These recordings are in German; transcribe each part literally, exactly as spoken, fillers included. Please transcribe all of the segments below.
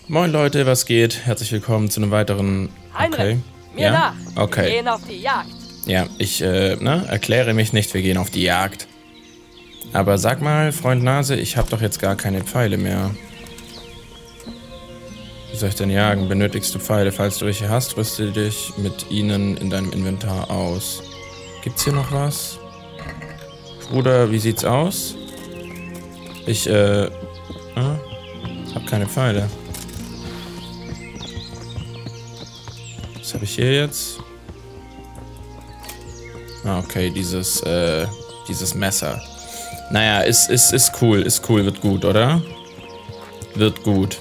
Moin Leute, was geht? Herzlich willkommen zu einem weiteren... Heinrich, okay. mir Ja? nach. Okay. Wir gehen auf die Jagd. Ja, ich, äh, ne, erkläre mich nicht, wir gehen auf die Jagd. Aber sag mal, Freund Nase, ich hab doch jetzt gar keine Pfeile mehr. Wie soll ich denn jagen? Benötigst du Pfeile? Falls du welche hast, rüste dich mit ihnen in deinem Inventar aus. Gibt's hier noch was? Bruder, wie sieht's aus? Ich, äh, äh hab keine Pfeile. Was habe ich hier jetzt? Ah, okay, dieses, äh, dieses Messer. Naja, ist, ist, ist cool, ist cool, wird gut, oder? Wird gut.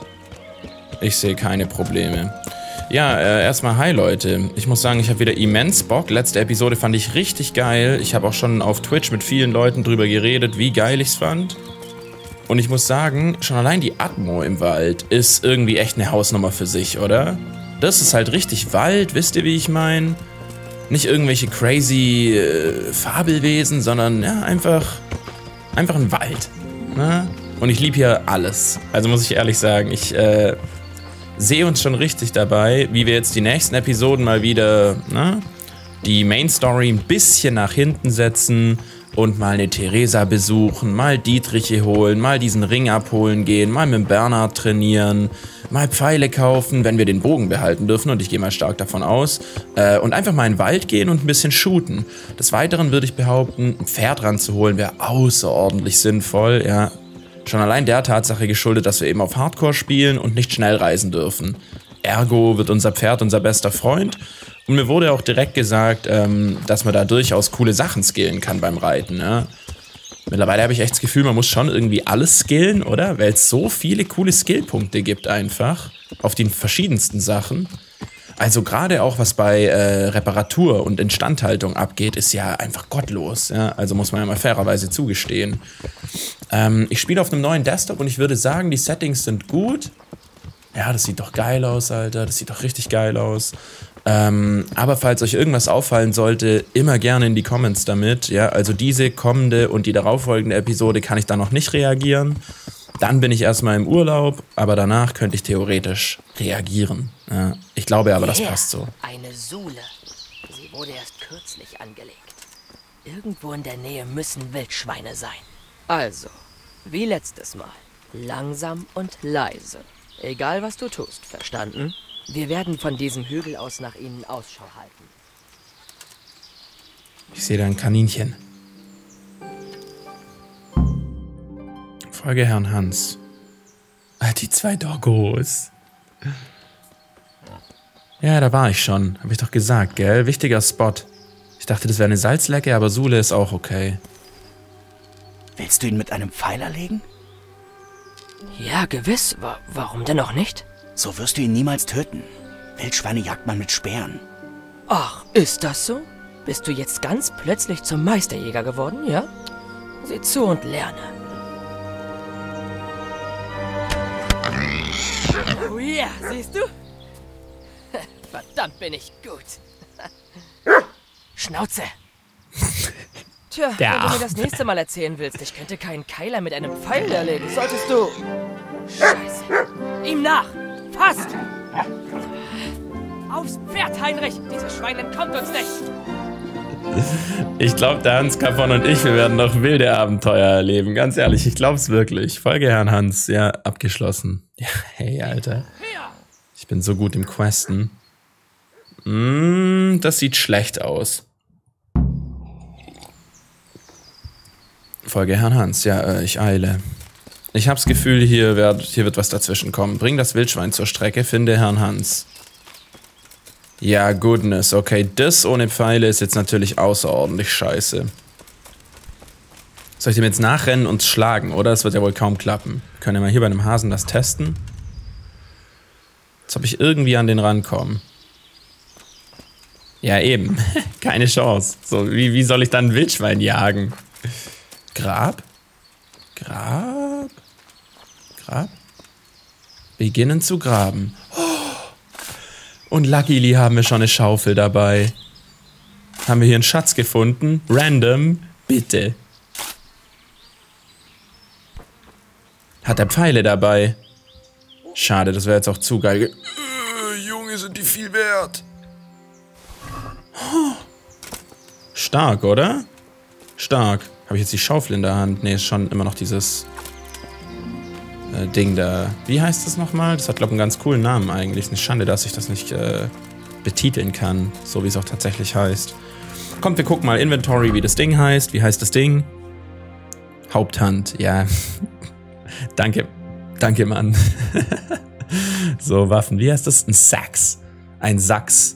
Ich sehe keine Probleme. Ja, äh, erstmal hi Leute. Ich muss sagen, ich habe wieder immens Bock. Letzte Episode fand ich richtig geil. Ich habe auch schon auf Twitch mit vielen Leuten drüber geredet, wie geil ich's fand. Und ich muss sagen, schon allein die Atmo im Wald ist irgendwie echt eine Hausnummer für sich, oder? Das ist halt richtig Wald, wisst ihr, wie ich meine? Nicht irgendwelche crazy äh, Fabelwesen, sondern ja, einfach, einfach ein Wald. Ne? Und ich liebe hier alles. Also muss ich ehrlich sagen, ich äh, sehe uns schon richtig dabei, wie wir jetzt die nächsten Episoden mal wieder ne, die Main Story ein bisschen nach hinten setzen und mal eine Theresa besuchen, mal Dietriche holen, mal diesen Ring abholen gehen, mal mit Bernhard trainieren, mal Pfeile kaufen, wenn wir den Bogen behalten dürfen, und ich gehe mal stark davon aus, äh, und einfach mal in den Wald gehen und ein bisschen shooten. Des Weiteren würde ich behaupten, ein Pferd ranzuholen wäre außerordentlich sinnvoll, ja. Schon allein der Tatsache geschuldet, dass wir eben auf Hardcore spielen und nicht schnell reisen dürfen. Ergo wird unser Pferd unser bester Freund. Und mir wurde auch direkt gesagt, ähm, dass man da durchaus coole Sachen skillen kann beim Reiten. Ja. Mittlerweile habe ich echt das Gefühl, man muss schon irgendwie alles skillen, oder? Weil es so viele coole Skillpunkte gibt einfach. Auf den verschiedensten Sachen. Also gerade auch, was bei äh, Reparatur und Instandhaltung abgeht, ist ja einfach gottlos. Ja? Also muss man ja mal fairerweise zugestehen. Ähm, ich spiele auf einem neuen Desktop und ich würde sagen, die Settings sind gut. Ja, das sieht doch geil aus, Alter. Das sieht doch richtig geil aus. Ähm, aber falls euch irgendwas auffallen sollte, immer gerne in die Comments damit. Ja, also diese kommende und die darauffolgende Episode kann ich dann noch nicht reagieren. Dann bin ich erstmal im Urlaub, aber danach könnte ich theoretisch reagieren. Ja, ich glaube aber, das Yeah, passt so. Eine Sule. Sie wurde erst kürzlich angelegt. Irgendwo in der Nähe müssen Wildschweine sein. Also, wie letztes Mal. Langsam und leise. Egal, was du tust, verstanden? Wir werden von diesem Hügel aus nach ihnen Ausschau halten. Ich sehe da ein Kaninchen. Folge Herrn Hans. Ah, die zwei Doggos. Ja, da war ich schon. Hab ich doch gesagt, gell? Wichtiger Spot. Ich dachte, das wäre eine Salzlecke, aber Sule ist auch okay. Willst du ihn mit einem Pfeil erlegen? Ja, gewiss. Wa- warum denn auch nicht? So wirst du ihn niemals töten. Wildschweine jagt man mit Speeren. Ach, ist das so? Bist du jetzt ganz plötzlich zum Meisterjäger geworden, ja? Sieh zu und lerne. Oh ja, siehst du? Verdammt bin ich gut. Schnauze! Tja, Der wenn du Arme. mir das nächste Mal erzählen willst, ich könnte keinen Keiler mit einem Pfeil erlegen, solltest du... Scheiße. Ihm nach! Fast! Aufs Pferd, Heinrich! Dieses Schwein entkommt uns nicht! Ich glaube, der Hans Kapon und ich, wir werden noch wilde Abenteuer erleben. Ganz ehrlich, ich glaube es wirklich. Folge Herrn Hans, ja, abgeschlossen. Ja, hey, Alter. Ich bin so gut im Questen. Mm, das sieht schlecht aus. Folge Herrn Hans, ja, äh, ich eile. Ich hab's Gefühl, hier wird, hier wird was dazwischen kommen. Bring das Wildschwein zur Strecke, finde Herrn Hans. Ja, goodness, okay, das ohne Pfeile ist jetzt natürlich außerordentlich scheiße. Soll ich dem jetzt nachrennen und schlagen, oder? Das wird ja wohl kaum klappen. Können wir mal hier bei einem Hasen das testen? Jetzt ob ich irgendwie an den rankommen. Ja, eben. Keine Chance. So, wie, wie soll ich dann ein Wildschwein jagen? Grab? Grab? Grab? Beginnen zu graben. Und luckily haben wir schon eine Schaufel dabei. Haben wir hier einen Schatz gefunden? Random? Bitte. Hat er Pfeile dabei? Schade, das wäre jetzt auch zu geil. Äh, Junge, sind die viel wert. Stark, oder? Stark. Habe ich jetzt die Schaufel in der Hand? Ne, ist schon immer noch dieses äh, Ding da. Wie heißt das nochmal? Das hat, glaube ich, einen ganz coolen Namen eigentlich. Eine Schande, dass ich das nicht äh, betiteln kann, so wie es auch tatsächlich heißt. Kommt, wir gucken mal Inventory, wie das Ding heißt. Wie heißt das Ding? Haupthand, ja. Danke. Danke, Mann. So, Waffen. Wie heißt das? Ein Sax. Ein Sachs.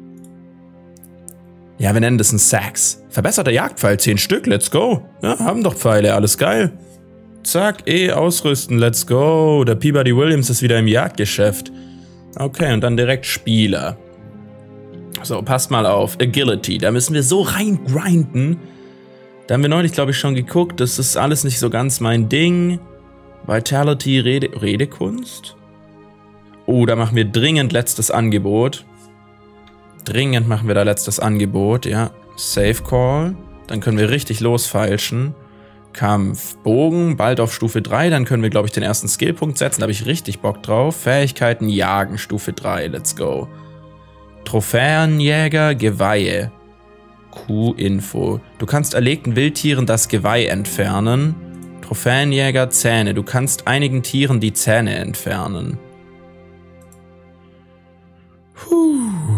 Ja, wir nennen das ein Sax. Verbesserter Jagdpfeil, zehn Stück, let's go. Ja, haben doch Pfeile, alles geil. Zack, eh, ausrüsten, let's go. Der Peabody Williams ist wieder im Jagdgeschäft. Okay, und dann direkt Spieler. So, passt mal auf. Agility, da müssen wir so reingrinden. Da haben wir neulich, glaube ich, schon geguckt. Das ist alles nicht so ganz mein Ding. Vitality, Rede, Redekunst? Oh, da machen wir dringend letztes Angebot. Dringend machen wir da letztes Angebot, ja. Safe Call. Dann können wir richtig losfeilschen. Kampf, Bogen, bald auf Stufe drei. Dann können wir, glaube ich, den ersten Skillpunkt setzen. Da habe ich richtig Bock drauf. Fähigkeiten, Jagen, Stufe drei. Let's go. Trophäenjäger, Geweihe. Q-Info. Du kannst erlegten Wildtieren das Geweih entfernen. Trophäenjäger, Zähne. Du kannst einigen Tieren die Zähne entfernen. Puh.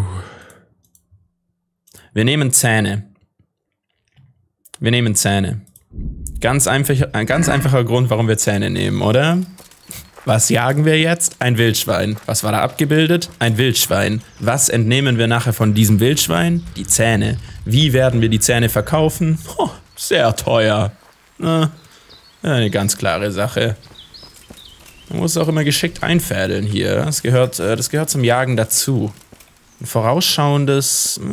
Wir nehmen Zähne. Wir nehmen Zähne. Ganz einfach, ein ganz einfacher Grund, warum wir Zähne nehmen, oder? Was jagen wir jetzt? Ein Wildschwein. Was war da abgebildet? Ein Wildschwein. Was entnehmen wir nachher von diesem Wildschwein? Die Zähne. Wie werden wir die Zähne verkaufen? Oh, sehr teuer. Na, eine ganz klare Sache. Man muss auch immer geschickt einfädeln hier. Das gehört, das gehört zum Jagen dazu. Ein vorausschauendes...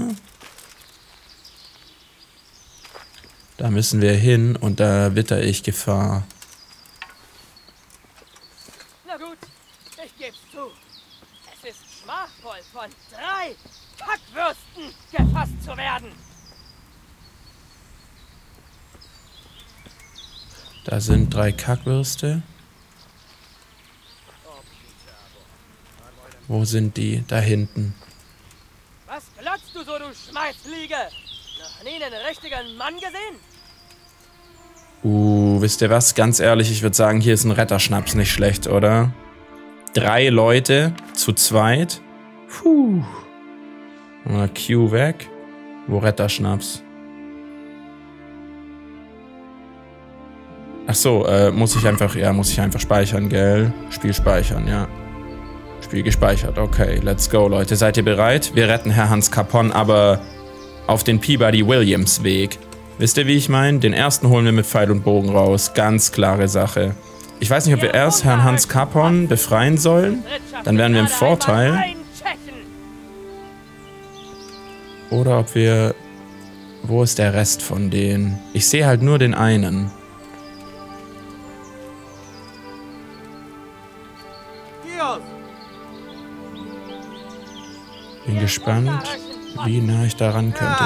Da müssen wir hin und da witter ich Gefahr. Na gut, ich geb's zu. Es ist schmachvoll, von drei Kackwürsten gefasst zu werden. Da sind drei Kackwürste. Wo sind die? Da hinten. Was glotzt du so, du Schmeißfliege? Noch nie einen richtigen Mann gesehen? Uh, wisst ihr was? Ganz ehrlich, ich würde sagen, hier ist ein Retterschnaps nicht schlecht, oder? Drei Leute zu zweit. Puh. Mal Q weg. Wo Retterschnaps? Ach so, äh, muss ich einfach, ja, muss ich einfach speichern, gell? Spiel speichern, ja. Spiel gespeichert, okay, let's go, Leute. Seid ihr bereit? Wir retten Herr Hans Capon, aber auf den Peabody Williams Weg. Wisst ihr, wie ich meine? Den ersten holen wir mit Pfeil und Bogen raus. Ganz klare Sache. Ich weiß nicht, ob wir erst Herrn Hans Capon befreien sollen. Dann wären wir im Vorteil. Oder ob wir... Wo ist der Rest von denen? Ich sehe halt nur den einen. Bin gespannt, wie nah ich daran könnte.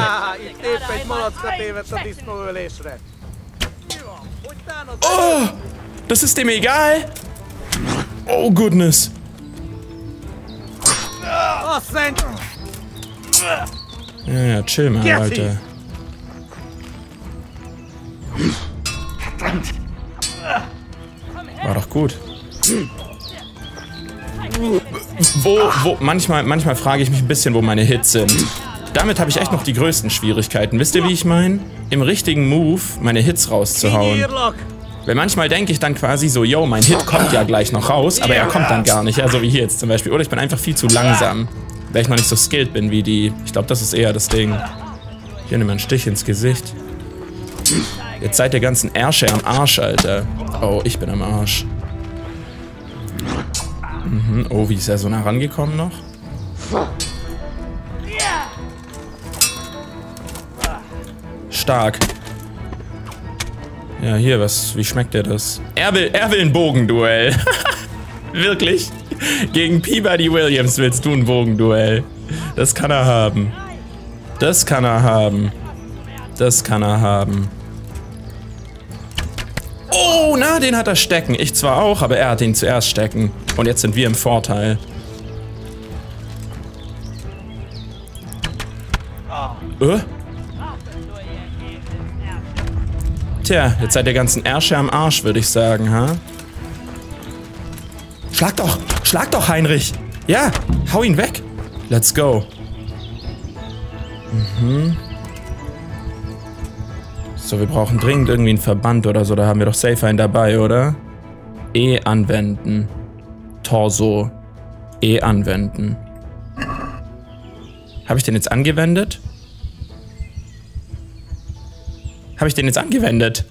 Oh! Das ist dem egal! Oh, goodness! Ja, ja, chill mal, Alter. War doch gut. Wo, wo, manchmal, manchmal frage ich mich ein bisschen, wo meine Hits sind. Damit habe ich echt noch die größten Schwierigkeiten. Wisst ihr, wie ich meine? Im richtigen Move meine Hits rauszuhauen. Weil manchmal denke ich dann quasi so, yo, mein Hit kommt ja gleich noch raus, aber er kommt dann gar nicht. Also wie hier jetzt zum Beispiel. Oder ich bin einfach viel zu langsam, weil ich noch nicht so skilled bin wie die. Ich glaube, das ist eher das Ding. Hier, nimm mal einen Stich ins Gesicht. Jetzt seid ihr ganzen Ärsche am Arsch, Alter. Oh, ich bin am Arsch. Mhm. Oh, wie ist er so nah rangekommen noch? Stark. Ja, hier, was, wie schmeckt dir das? Er will, er will ein Bogenduell. Wirklich? Gegen Peabody Williams willst du ein Bogenduell. Das kann er haben. Das kann er haben. Das kann er haben. Oh, na, den hat er stecken. Ich zwar auch, aber er hat ihn zuerst stecken. Und jetzt sind wir im Vorteil. Äh? Tja, jetzt seid ihr ganzen Ärsche am Arsch, würde ich sagen, ha? Schlag doch! Schlag doch, Heinrich! Ja, hau ihn weg! Let's go. Mhm. So, wir brauchen dringend irgendwie einen Verband oder so. Da haben wir doch safe einen dabei, oder? E anwenden. Torso. E anwenden. Habe ich den jetzt angewendet? Habe ich den jetzt angewendet?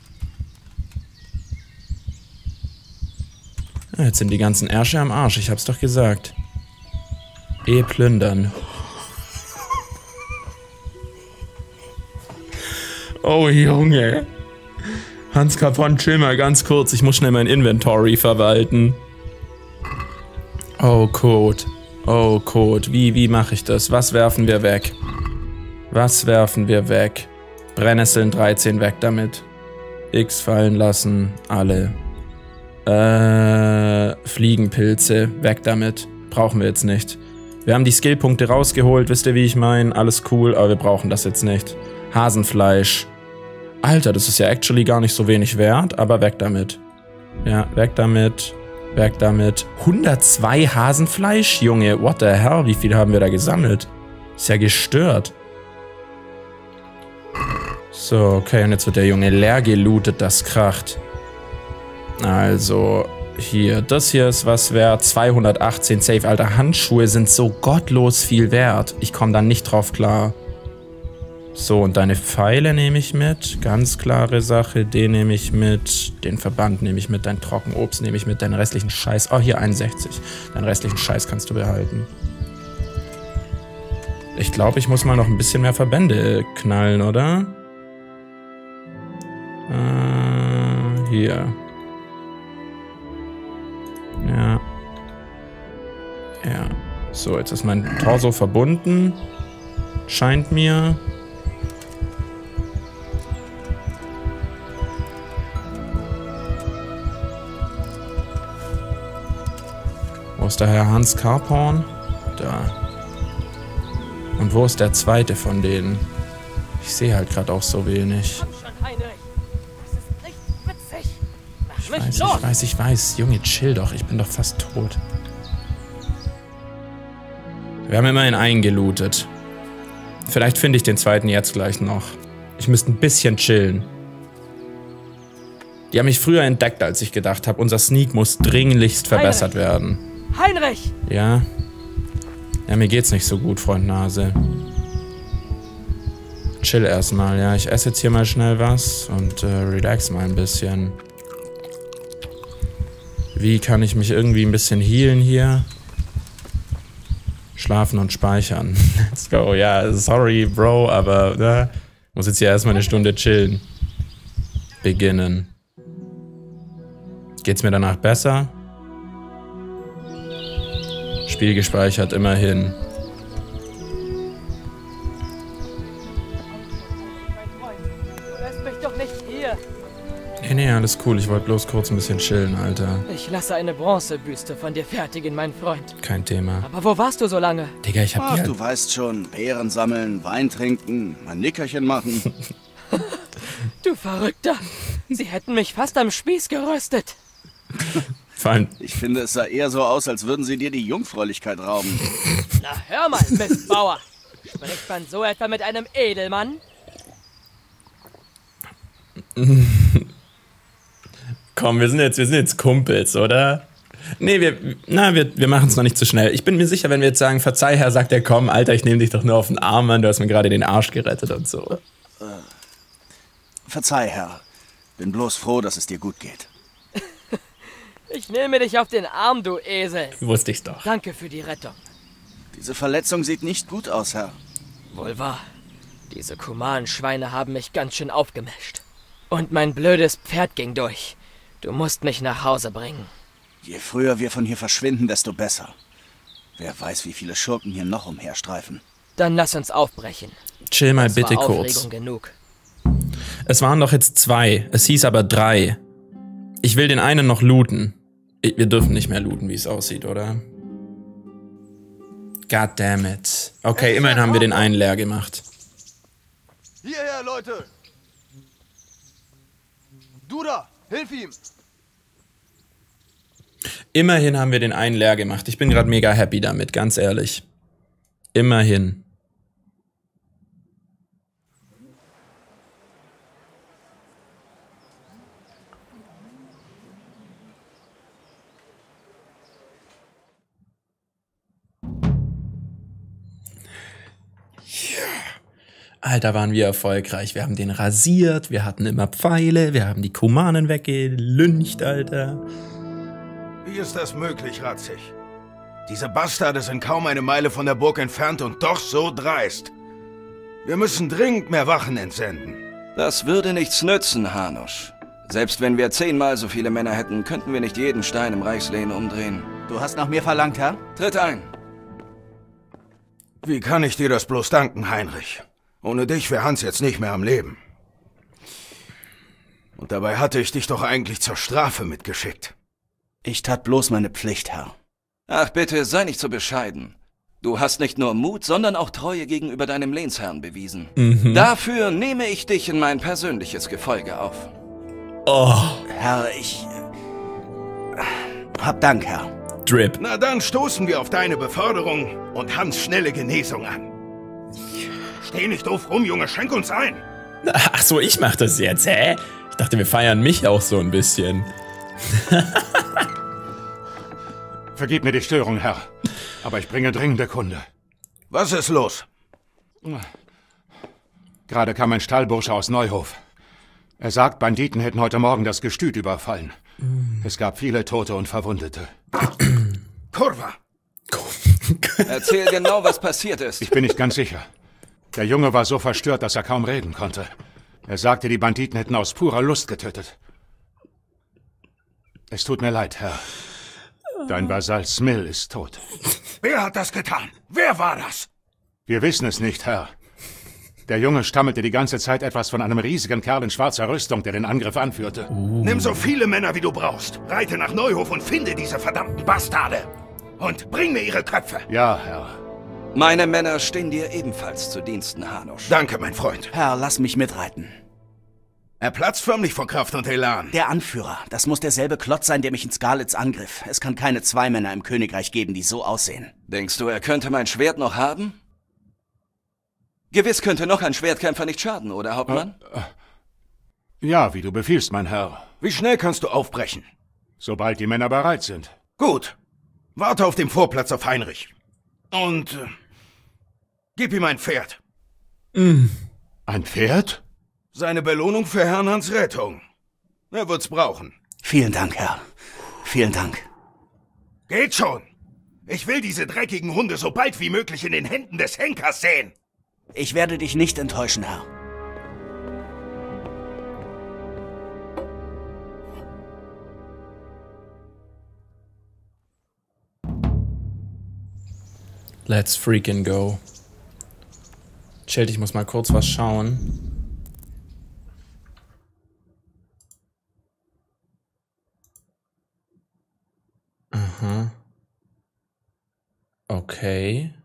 Ja, jetzt sind die ganzen Ärsche am Arsch. Ich hab's doch gesagt. E plündern. Oh, Junge. Hans Capon, chill mal ganz kurz. Ich muss schnell mein Inventory verwalten. Oh, Code. Oh, Code. Wie, wie mache ich das? Was werfen wir weg? Was werfen wir weg? Brennnesseln dreizehn weg damit. X fallen lassen. Alle. Äh, Fliegenpilze. Weg damit. Brauchen wir jetzt nicht. Wir haben die Skillpunkte rausgeholt. Wisst ihr, wie ich meine? Alles cool, aber wir brauchen das jetzt nicht. Hasenfleisch. Alter, das ist ja actually gar nicht so wenig wert, aber weg damit. Ja, weg damit. Weg damit. hundertzwei Hasenfleisch? Junge, what the hell? Wie viel haben wir da gesammelt? Ist ja gestört. So, okay, und jetzt wird der Junge leer gelootet, das kracht. Also, hier, das hier ist was wert. zweihundertachtzehn safe. Alter, Handschuhe sind so gottlos viel wert. Ich komme da nicht drauf klar. So, und deine Pfeile nehme ich mit. Ganz klare Sache. Den nehme ich mit. Den Verband nehme ich mit. Dein Trockenobst nehme ich mit. Deinen restlichen Scheiß. Oh, hier einundsechzig. Deinen restlichen Scheiß kannst du behalten. Ich glaube, ich muss mal noch ein bisschen mehr Verbände knallen, oder? Äh, hier. Ja. Ja. So, jetzt ist mein Torso verbunden. Scheint mir. Wo ist der Herr Hans Carporn? Da. Und wo ist der zweite von denen? Ich sehe halt gerade auch so wenig. Komm schon, Heinrich. Das ist nicht witzig. Mach Ich mich weiß, los. ich weiß, ich weiß. Junge, chill doch. Ich bin doch fast tot. Wir haben immerhin einen gelootet. Vielleicht finde ich den zweiten jetzt gleich noch. Ich müsste ein bisschen chillen. Die haben mich früher entdeckt, als ich gedacht habe, unser Sneak muss dringlichst verbessert Heinrich. werden. Heinrich! Ja? Ja, mir geht's nicht so gut, Freund Nase. Chill erstmal, ja. Ich esse jetzt hier mal schnell was und äh, relax mal ein bisschen. Wie kann ich mich irgendwie ein bisschen healen hier? Schlafen und speichern. Let's go. Ja, sorry, Bro, aber äh, muss jetzt hier erstmal eine Stunde chillen. Beginnen. Geht's mir danach besser? Spiel gespeichert, immerhin. Du lässt mich doch nicht hier. Nee, nee, alles cool. Ich wollte bloß kurz ein bisschen chillen, Alter. Ich lasse eine Bronzebüste von dir fertigen, mein Freund. Kein Thema. Aber wo warst du so lange? Digga, ich hab Ach, die du halt... weißt schon, Beeren sammeln, Wein trinken, ein Nickerchen machen. Du Verrückter. Sie hätten mich fast am Spieß geröstet. Vor allem... Ich finde, es sah eher so aus, als würden sie dir die Jungfräulichkeit rauben. Na hör mal, Mistbauer. Spricht man so etwa mit einem Edelmann? Komm, wir sind jetzt, wir sind jetzt Kumpels, oder? Nee, wir, na, wir, wir machen es noch nicht zu schnell. Ich bin mir sicher, wenn wir jetzt sagen, verzeih, Herr, sagt er, komm, Alter, ich nehme dich doch nur auf den Arm, Mann, du hast mir gerade den Arsch gerettet und so. Verzeih, Herr. Bin bloß froh, dass es dir gut geht. Ich nehme dich auf den Arm, du Esel. Wusste ich's doch. Danke für die Rettung. Diese Verletzung sieht nicht gut aus, Herr. Wohl wahr. Diese Kumanen-Schweine haben mich ganz schön aufgemischt. Und mein blödes Pferd ging durch. Du musst mich nach Hause bringen. Je früher wir von hier verschwinden, desto besser. Wer weiß, wie viele Schurken hier noch umherstreifen. Dann lass uns aufbrechen. Chill mal Das bitte war kurz. Aufregung genug. Es waren doch jetzt zwei. Es hieß aber drei. Ich will den einen noch looten. Ich, wir dürfen nicht mehr looten, wie es aussieht, oder? God damn it. Okay, immerhin haben wir den einen leer gemacht. Hierher, Leute! Du da, hilf ihm! Immerhin haben wir den einen leer gemacht. Ich bin gerade mega happy damit, ganz ehrlich. Immerhin. Alter, waren wir erfolgreich. Wir haben den rasiert, wir hatten immer Pfeile, wir haben die Kumanen weggelüncht, Alter. Wie ist das möglich, Ratzig? Diese Bastarde sind kaum eine Meile von der Burg entfernt und doch so dreist. Wir müssen dringend mehr Wachen entsenden. Das würde nichts nützen, Hanusch. Selbst wenn wir zehnmal so viele Männer hätten, könnten wir nicht jeden Stein im Reichslehen umdrehen. Du hast nach mir verlangt, Herr? Tritt ein. Wie kann ich dir das bloß danken, Heinrich? Ohne dich wäre Hans jetzt nicht mehr am Leben. Und dabei hatte ich dich doch eigentlich zur Strafe mitgeschickt. Ich tat bloß meine Pflicht, Herr. Ach bitte, sei nicht so bescheiden. Du hast nicht nur Mut, sondern auch Treue gegenüber deinem Lehnsherrn bewiesen. Mhm. Dafür nehme ich dich in mein persönliches Gefolge auf. Oh. Herr, ich... Hab Dank, Herr. Drip. Na dann stoßen wir auf deine Beförderung und Hans' schnelle Genesung an. Steh nicht doof rum, Junge, schenk uns ein. Ach so, ich mach das jetzt, hä? Ich dachte, wir feiern mich auch so ein bisschen. Vergib mir die Störung, Herr. Aber ich bringe dringende Kunde. Was ist los? Gerade kam ein Stallbursche aus Neuhof. Er sagt, Banditen hätten heute Morgen das Gestüt überfallen. Es gab viele Tote und Verwundete. Kurva! Erzähl genau, was passiert ist. Ich bin nicht ganz sicher. Der Junge war so verstört, dass er kaum reden konnte. Er sagte, die Banditen hätten aus purer Lust getötet. Es tut mir leid, Herr. Dein Vasall Smil ist tot. Wer hat das getan? Wer war das? Wir wissen es nicht, Herr. Der Junge stammelte die ganze Zeit etwas von einem riesigen Kerl in schwarzer Rüstung, der den Angriff anführte. Uh. Nimm so viele Männer, wie du brauchst. Reite nach Neuhof und finde diese verdammten Bastarde. Und bring mir ihre Köpfe. Ja, Herr. Meine Männer stehen dir ebenfalls zu Diensten, Hanusch. Danke, mein Freund. Herr, lass mich mitreiten. Er platzt förmlich vor Kraft und Elan. Der Anführer. Das muss derselbe Klotz sein, der mich in Skalitz angriff. Es kann keine zwei Männer im Königreich geben, die so aussehen. Denkst du, er könnte mein Schwert noch haben? Gewiss könnte noch ein Schwertkämpfer nicht schaden, oder, Hauptmann? Äh, äh, ja, wie du befiehlst, mein Herr. Wie schnell kannst du aufbrechen? Sobald die Männer bereit sind. Gut. Warte auf dem Vorplatz auf Heinrich. Und äh, gib ihm ein Pferd. Mm. Ein Pferd? Seine Belohnung für Herrn Hans Rettung. Er wird's brauchen. Vielen Dank, Herr. Vielen Dank. Geht schon. Ich will diese dreckigen Hunde so bald wie möglich in den Händen des Henkers sehen. Ich werde dich nicht enttäuschen, Herr. Let's freaking go. Chill, ich muss mal kurz was schauen. Aha. Okay.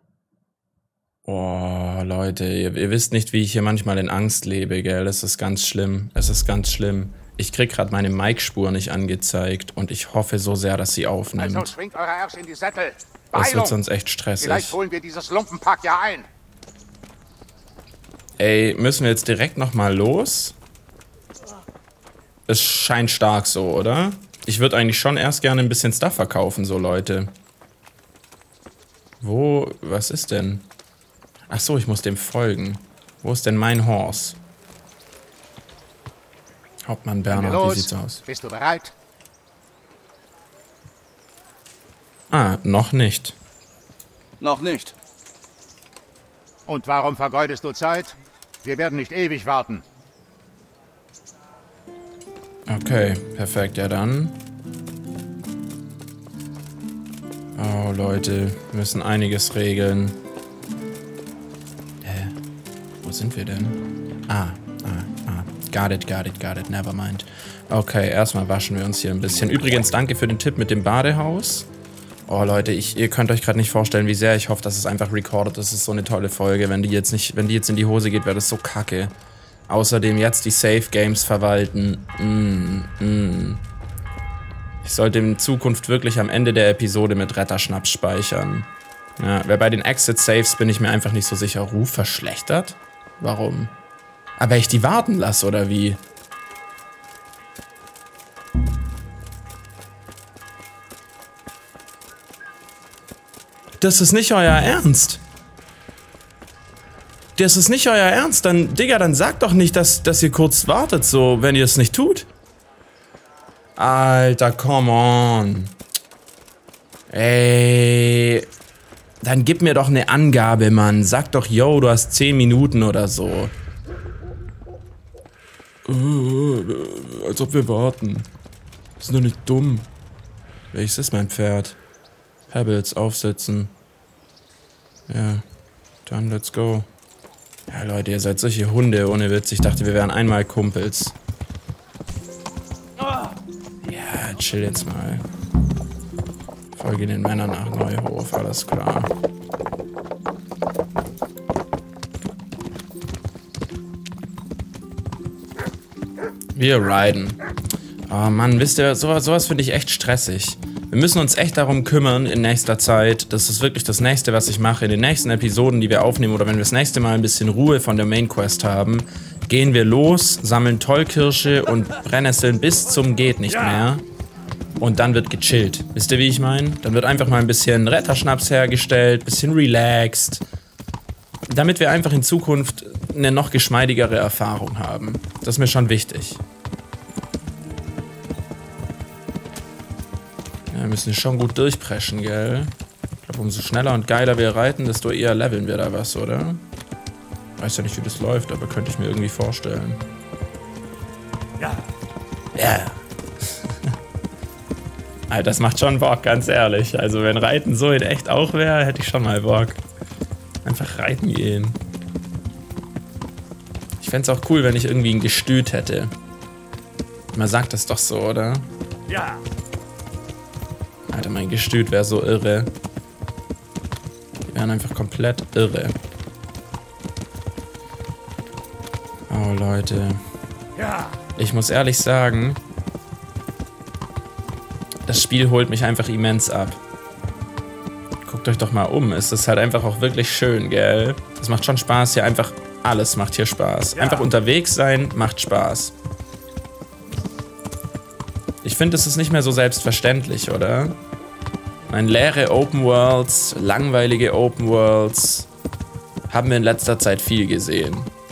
Oh, Leute, ihr, ihr wisst nicht, wie ich hier manchmal in Angst lebe, gell? Das ist ganz schlimm. Es ist ganz schlimm. Ich krieg gerade meine Mic-Spur nicht angezeigt und ich hoffe so sehr, dass sie aufnimmt. Also schwingt eure Ärsche in die Sättel. Das wird sonst echt stressig. Vielleicht holen wir dieses Lumpenpack ja ein. Ey, müssen wir jetzt direkt nochmal los? Es scheint stark so, oder? Ich würde eigentlich schon erst gerne ein bisschen Stuff verkaufen, so Leute. Wo, was ist denn? Ach so, ich muss dem folgen. Wo ist denn mein Horse? Hauptmann Bernhard, wie sieht's aus? Bist du bereit? Ah, noch nicht. Noch nicht. Und warum vergeudest du Zeit? Wir werden nicht ewig warten. Okay, perfekt, ja dann. Oh, Leute, wir müssen einiges regeln. Hä? Wo sind wir denn? Ah, ah, ah. Got it, got it, got it, never mind. Okay, erstmal waschen wir uns hier ein bisschen. Übrigens, danke für den Tipp mit dem Badehaus. Oh Leute, ich, ihr könnt euch gerade nicht vorstellen, wie sehr ich hoffe, dass es einfach recorded ist. Das ist so eine tolle Folge. Wenn die jetzt nicht, wenn die jetzt in die Hose geht, wäre das so kacke. Außerdem jetzt die Safe Games verwalten. Mm, mm. Ich sollte in Zukunft wirklich am Ende der Episode mit Retterschnaps speichern. Ja, wer bei den Exit Saves bin ich mir einfach nicht so sicher. Ruf verschlechtert? Warum? Aber ich die warten lasse, oder wie? Das ist nicht euer Ernst. Das ist nicht euer Ernst. Dann, Digga, dann sagt doch nicht, dass, dass ihr kurz wartet, so, wenn ihr es nicht tut. Alter, come on. Ey. Dann gib mir doch eine Angabe, Mann. Sag doch, yo, du hast zehn Minuten oder so. Uh, als ob wir warten. Das ist doch nicht dumm. Welches ist mein Pferd? Pebbles, aufsetzen. Ja, dann let's go. Ja, Leute, ihr seid solche Hunde, ohne Witz. Ich dachte, wir wären einmal Kumpels. Ja, chill jetzt mal. Folge den Männern nach Neuhof, alles klar. Wir riden. Oh Mann, wisst ihr, sowas, sowas finde ich echt stressig. Wir müssen uns echt darum kümmern in nächster Zeit. Das ist wirklich das Nächste, was ich mache. In den nächsten Episoden, die wir aufnehmen, oder wenn wir das nächste Mal ein bisschen Ruhe von der Main Quest haben, gehen wir los, sammeln Tollkirsche und Brennnesseln bis zum geht nicht mehr. Und dann wird gechillt. Wisst ihr, wie ich meine? Dann wird einfach mal ein bisschen Retterschnaps hergestellt, bisschen relaxed. Damit wir einfach in Zukunft eine noch geschmeidigere Erfahrung haben. Das ist mir schon wichtig. Ja, wir müssen schon gut durchpreschen, gell? Ich glaube, umso schneller und geiler wir reiten, desto eher leveln wir da was, oder? Weiß ja nicht, wie das läuft, aber könnte ich mir irgendwie vorstellen. Ja. Ja. Alter, das macht schon Bock, ganz ehrlich. Also wenn Reiten so in echt auch wäre, hätte ich schon mal Bock. Einfach reiten gehen. Ich fände es auch cool, wenn ich irgendwie ein Gestüt hätte. Man sagt das doch so, oder? Ja. Alter, mein Gestüt wäre so irre. Die wären einfach komplett irre. Oh, Leute. Ja. Ich muss ehrlich sagen, das Spiel holt mich einfach immens ab. Guckt euch doch mal um. Es ist halt einfach auch wirklich schön, gell? Das macht schon Spaß hier. Einfach alles macht hier Spaß. Ja. Einfach unterwegs sein macht Spaß. Ich finde, es ist nicht mehr so selbstverständlich, oder? Meine leere Open Worlds, langweilige Open Worlds haben wir in letzter Zeit viel gesehen.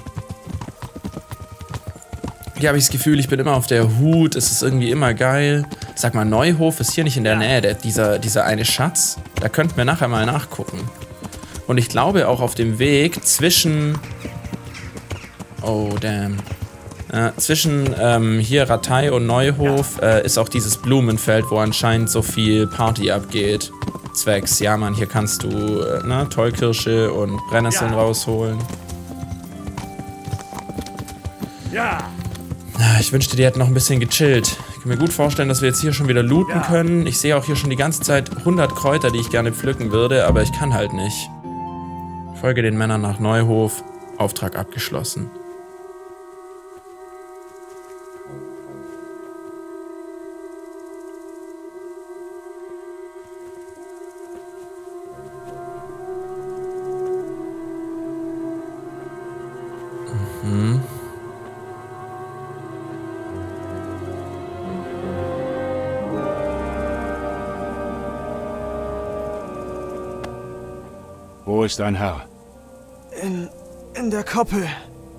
Hier habe ich das Gefühl, ich bin immer auf der Hut. Es ist irgendwie immer geil. Sag mal, Neuhof ist hier nicht in der Nähe, der, dieser, dieser eine Schatz. Da könnten wir nachher mal nachgucken. Und ich glaube auch auf dem Weg zwischen... Oh, damn. Äh, zwischen ähm, hier Ratay und Neuhof äh, ist auch dieses Blumenfeld, wo anscheinend so viel Party abgeht. Zwecks, ja Mann, hier kannst du äh, na, Tollkirsche und Brennnesseln ja. rausholen. Ja. Ich wünschte, die hätten noch ein bisschen gechillt. Ich kann mir gut vorstellen, dass wir jetzt hier schon wieder looten ja. können. Ich sehe auch hier schon die ganze Zeit hundert Kräuter, die ich gerne pflücken würde, aber ich kann halt nicht. Folge den Männern nach Neuhof. Auftrag abgeschlossen. Mhm. Wo ist dein Herr? In, in der Koppel.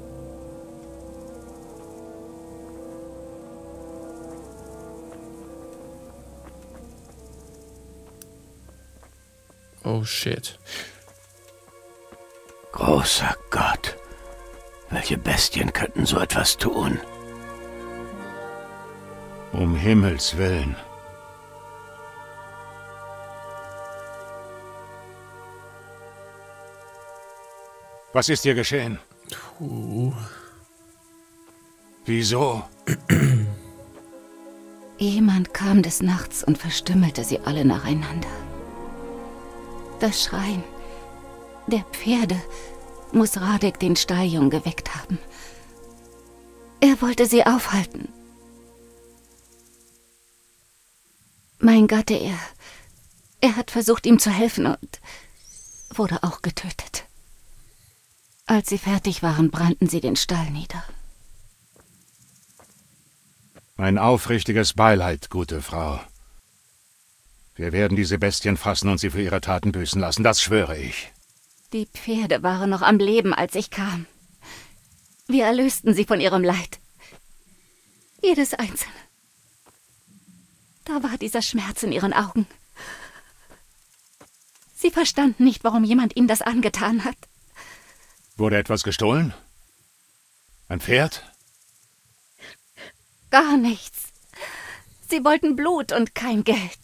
Oh shit. Großer Gott. Welche Bestien könnten so etwas tun? Um Himmels Willen. Was ist hier geschehen? Puh. Wieso? Jemand kam des Nachts und verstümmelte sie alle nacheinander. Das Schreien der Pferde muss Radek den Stalljungen geweckt haben. Er wollte sie aufhalten. Mein Gatte, er... Er hat versucht, ihm zu helfen und wurde auch getötet. Als sie fertig waren, brannten sie den Stall nieder. Mein aufrichtiges Beileid, gute Frau. Wir werden diese Bestien fassen und sie für ihre Taten büßen lassen, das schwöre ich. Die Pferde waren noch am Leben, als ich kam. Wir erlösten sie von ihrem Leid. Jedes einzelne. Da war dieser Schmerz in ihren Augen. Sie verstanden nicht, warum jemand ihnen das angetan hat. Wurde etwas gestohlen? Ein Pferd? Gar nichts. Sie wollten Blut und kein Geld.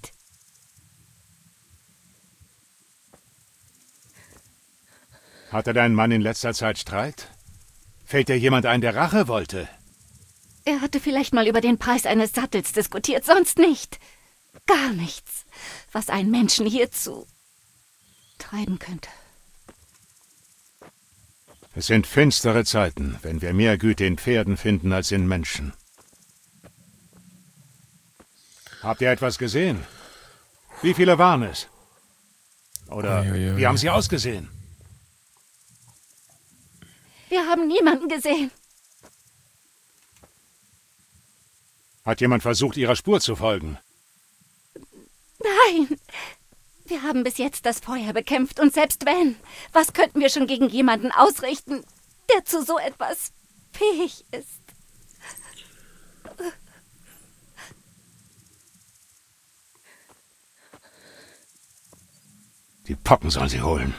Hatte dein Mann in letzter Zeit Streit? Fällt dir jemand ein, der Rache wollte? Er hatte vielleicht mal über den Preis eines Sattels diskutiert, sonst nicht. Gar nichts, was einen Menschen hierzu treiben könnte. Es sind finstere Zeiten, wenn wir mehr Güte in Pferden finden als in Menschen. Habt ihr etwas gesehen? Wie viele waren es? Oder Uiuiui. wie haben sie ausgesehen? Wir haben niemanden gesehen. Hat jemand versucht, ihrer Spur zu folgen? Nein. Wir haben bis jetzt das Feuer bekämpft und selbst wenn, was könnten wir schon gegen jemanden ausrichten, der zu so etwas fähig ist? Die Pocken sollen sie holen.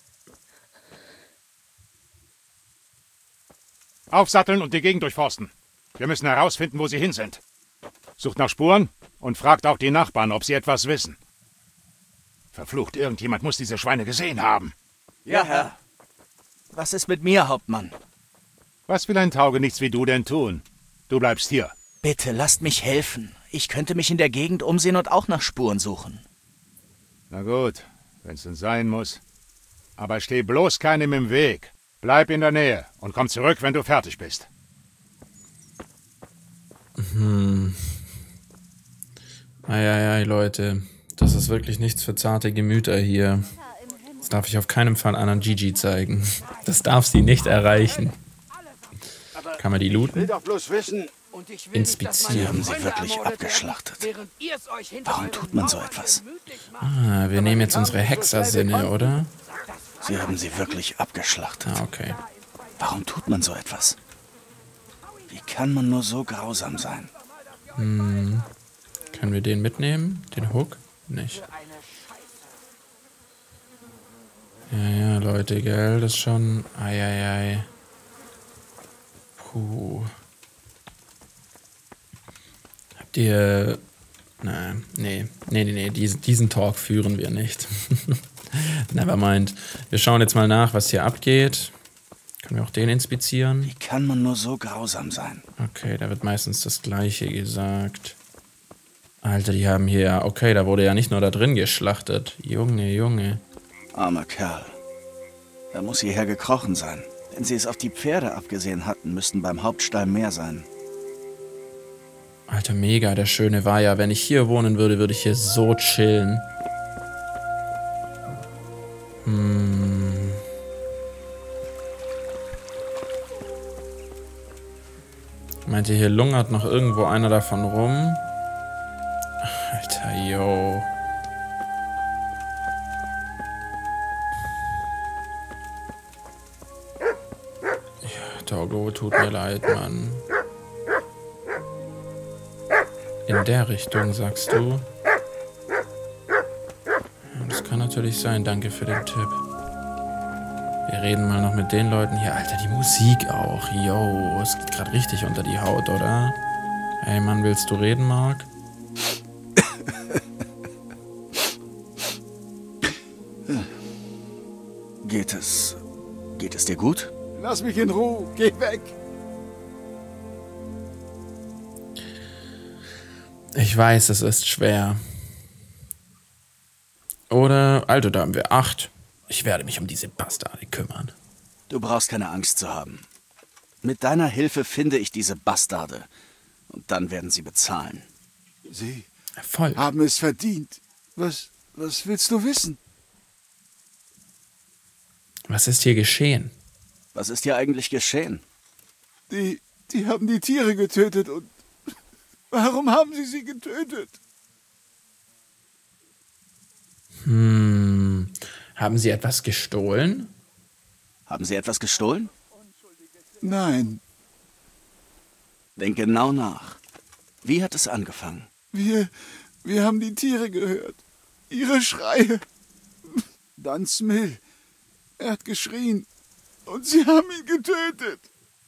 Aufsatteln und die Gegend durchforsten. Wir müssen herausfinden, wo sie hin sind. Sucht nach Spuren und fragt auch die Nachbarn, ob sie etwas wissen. Verflucht, irgendjemand muss diese Schweine gesehen haben. Ja, Herr. Was ist mit mir, Hauptmann? Was will ein Taugenichts wie du denn tun? Du bleibst hier. Bitte, lasst mich helfen. Ich könnte mich in der Gegend umsehen und auch nach Spuren suchen. Na gut, wenn's denn sein muss. Aber steh bloß keinem im Weg. Bleib in der Nähe und komm zurück, wenn du fertig bist. Hm. Eieiei, Leute. Das ist wirklich nichts für zarte Gemüter hier. Das darf ich auf keinen Fall Anna Gigi zeigen. Das darf sie nicht erreichen. Kann man die looten? Inspizieren. Sie wirklich abgeschlachtet. Warum tut man so etwas? Ah, wir nehmen jetzt unsere Hexersinne, oder? Sie haben sie wirklich abgeschlachtet. Ah, okay. Warum tut man so etwas? Wie kann man nur so grausam sein? Hm. Können wir den mitnehmen? Den Hook? Nicht. Ja, ja, Leute, gell? Das ist schon... Eieiei. Puh. Habt ihr... Nein, nee. Nee, nee, nee. Diesen, diesen Talk führen wir nicht. Nevermind. Wir schauen jetzt mal nach, was hier abgeht. Können wir auch den inspizieren? Wie kann man nur so grausam sein? Okay, da wird meistens das Gleiche gesagt. Alter, die haben hier... Okay, da wurde ja nicht nur da drin geschlachtet. Junge, Junge. Armer Kerl. Er muss hierher gekrochen sein. Wenn sie es auf die Pferde abgesehen hatten, müssten beim Hauptstall mehr sein. Alter, mega. Der Schöne war ja, wenn ich hier wohnen würde, würde ich hier so chillen. Hm... Meint ihr, hier lungert noch irgendwo einer davon rum? Alter, yo. Ja, Togo, tut mir leid, Mann. In der Richtung, sagst du? Ja, das kann natürlich sein. Danke für den Tipp. Wir reden mal noch mit den Leuten hier. Alter, die Musik auch. Yo, es geht gerade richtig unter die Haut, oder? Hey Mann, willst du reden, Mark? Geht es... Geht es dir gut? Lass mich in Ruhe. Geh weg. Ich weiß, es ist schwer. Oder, also da haben wir acht. Ich werde mich um diese Bastarde kümmern. Du brauchst keine Angst zu haben. Mit deiner Hilfe finde ich diese Bastarde. Und dann werden sie bezahlen. Sie Erfolg. haben es verdient. Was, was willst du wissen? Was ist hier geschehen? Was ist hier eigentlich geschehen? Die, die haben die Tiere getötet und... Warum haben sie sie getötet? Hm. Haben sie etwas gestohlen? Haben sie etwas gestohlen? Nein. Denk genau nach. Wie hat es angefangen? Wir, wir haben die Tiere gehört. Ihre Schreie. Dann Smil. Er hat geschrien. Und sie haben ihn getötet.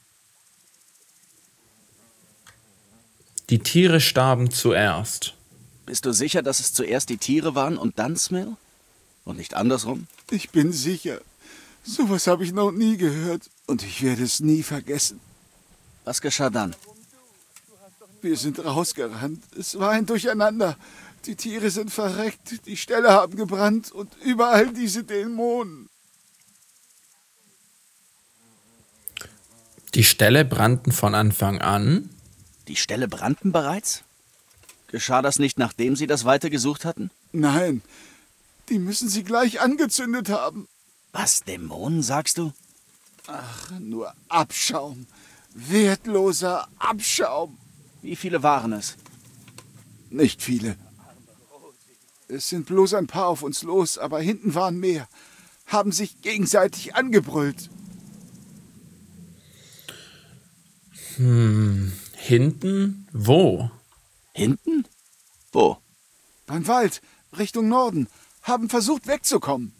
Die Tiere starben zuerst. Bist du sicher, dass es zuerst die Tiere waren und dann Smil? Und nicht andersrum? Ich bin sicher. Sowas habe ich noch nie gehört. Und ich werde es nie vergessen. Was geschah dann? Wir sind rausgerannt. Es war ein Durcheinander. Die Tiere sind verreckt, die Ställe haben gebrannt und überall diese Dämonen. Die Ställe brannten von Anfang an? Die Ställe brannten bereits? Geschah das nicht, nachdem sie das weitergesucht hatten? Nein, die müssen sie gleich angezündet haben. Was, Dämonen, sagst du? Ach, nur Abschaum. Wertloser Abschaum. Wie viele waren es? Nicht viele. Es sind bloß ein paar auf uns los, aber hinten waren mehr. Haben sich gegenseitig angebrüllt. Hm, hinten? Wo? Hinten? Wo? Beim Wald, Richtung Norden. Haben versucht wegzukommen.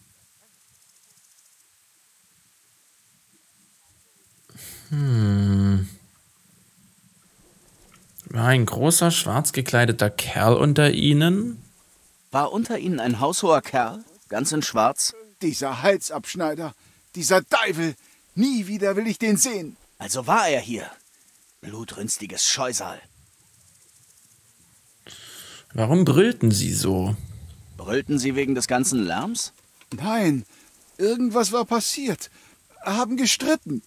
Hm. War ein großer, schwarz gekleideter Kerl unter ihnen? War unter ihnen ein haushoher Kerl, ganz in schwarz? Dieser Halsabschneider, dieser Teufel. Nie wieder will ich den sehen. Also war er hier. Blutrünstiges Scheusal. Warum brüllten sie so? Brüllten sie wegen des ganzen Lärms? Nein, irgendwas war passiert. Haben gestritten.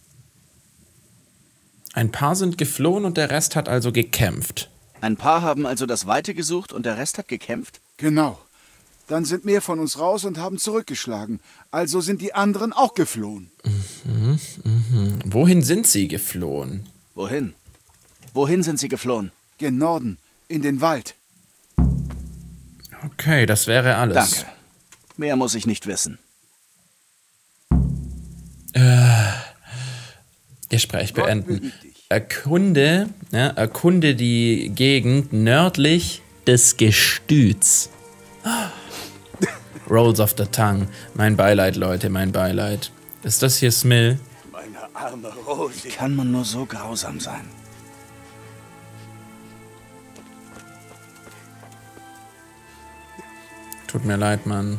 Ein paar sind geflohen und der Rest hat also gekämpft. Ein paar haben also das Weite gesucht und der Rest hat gekämpft? Genau. Dann sind mehr von uns raus und haben zurückgeschlagen. Also sind die anderen auch geflohen. Mhm, mhm. Wohin sind sie geflohen? Wohin? Wohin sind sie geflohen? Gen Norden, in den Wald. Okay, das wäre alles. Danke. Mehr muss ich nicht wissen. Äh, Gespräch beenden. Erkunde, ja, erkunde die Gegend nördlich des Gestüts. Rolls of the tongue. Mein Beileid, Leute, mein Beileid. Ist das hier Smil? Meine arme Rose. Wie kann man nur so grausam sein? Tut mir leid, Mann.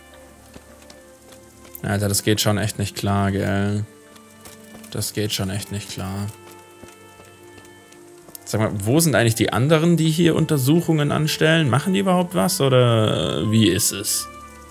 Alter, das geht schon echt nicht klar, gell? Das geht schon echt nicht klar. Sag mal, wo sind eigentlich die anderen, die hier Untersuchungen anstellen? Machen die überhaupt was oder wie ist es?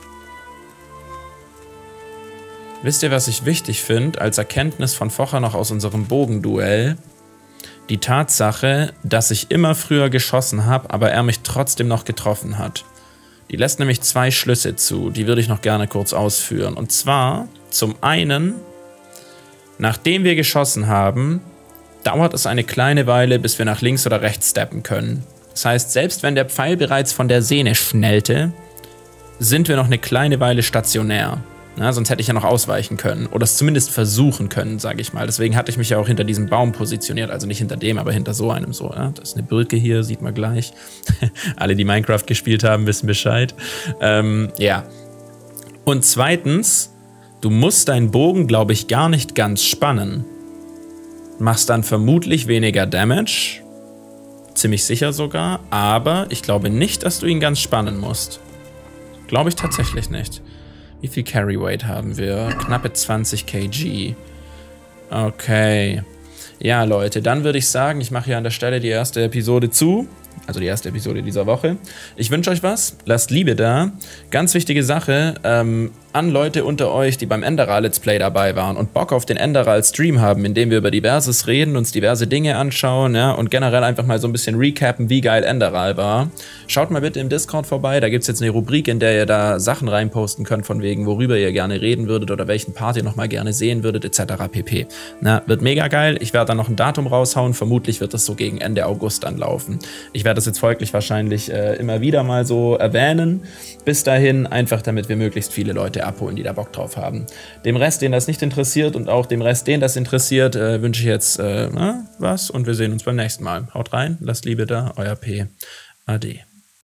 Wisst ihr, was ich wichtig finde, als Erkenntnis von vorher noch aus unserem Bogenduell? Die Tatsache, dass ich immer früher geschossen habe, aber er mich trotzdem noch getroffen hat. Die lässt nämlich zwei Schlüsse zu, die würde ich noch gerne kurz ausführen. Und zwar, zum einen, nachdem wir geschossen haben, dauert es eine kleine Weile, bis wir nach links oder rechts steppen können. Das heißt, selbst wenn der Pfeil bereits von der Sehne schnellte, sind wir noch eine kleine Weile stationär. Na, sonst hätte ich ja noch ausweichen können. Oder es zumindest versuchen können, sage ich mal. Deswegen hatte ich mich ja auch hinter diesem Baum positioniert. Also nicht hinter dem, aber hinter so einem so. Ja? Das ist eine Birke hier, sieht man gleich. Alle, die Minecraft gespielt haben, wissen Bescheid. Ähm, ja. Und zweitens, du musst deinen Bogen, glaube ich, gar nicht ganz spannen. Machst dann vermutlich weniger Damage. Ziemlich sicher sogar. Aber ich glaube nicht, dass du ihn ganz spannen musst. Glaube ich tatsächlich nicht. Wie viel Carry Weight haben wir? Knappe zwanzig Kilogramm. Okay. Ja, Leute, dann würde ich sagen, ich mache hier an der Stelle die erste Episode zu. Also die erste Episode dieser Woche. Ich wünsche euch was. Lasst Liebe da. Ganz wichtige Sache ähm, an Leute unter euch, die beim Enderal Let's Play dabei waren und Bock auf den Enderal Stream haben, in dem wir über Diverses reden, uns diverse Dinge anschauen, ja, und generell einfach mal so ein bisschen recappen, wie geil Enderal war. Schaut mal bitte im Discord vorbei. Da gibt es jetzt eine Rubrik, in der ihr da Sachen reinposten könnt, von wegen, worüber ihr gerne reden würdet oder welchen Part ihr noch mal gerne sehen würdet, et cetera pp. Na, wird mega geil. Ich werde da noch ein Datum raushauen. Vermutlich wird das so gegen Ende August dann laufen. Ich werde das jetzt folglich wahrscheinlich äh, immer wieder mal so erwähnen. Bis dahin, einfach damit wir möglichst viele Leute abholen, die da Bock drauf haben. Dem Rest, den das nicht interessiert und auch dem Rest, den das interessiert, äh, wünsche ich jetzt äh, na, was und wir sehen uns beim nächsten Mal. Haut rein, lasst Liebe da, euer P. Ade.